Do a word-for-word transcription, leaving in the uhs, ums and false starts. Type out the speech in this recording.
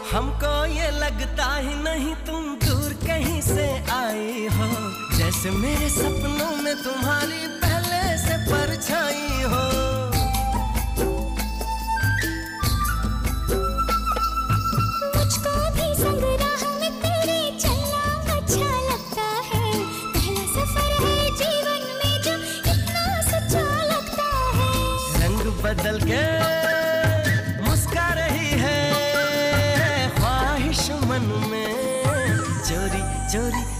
हमको ये लगता ही नहीं तुम दूर कहीं से आई हो, जैसे मेरे सपनों में तुम्हारी पहले से परछाई हो। मुझको भी संग राह में तेरे चलना अच्छा लगता है, पहला सफर है जीवन में जो इतना सच्चा लगता है। रंग बदल के मुस्का रही है ख्वाहिश मन में, चोरी चोरी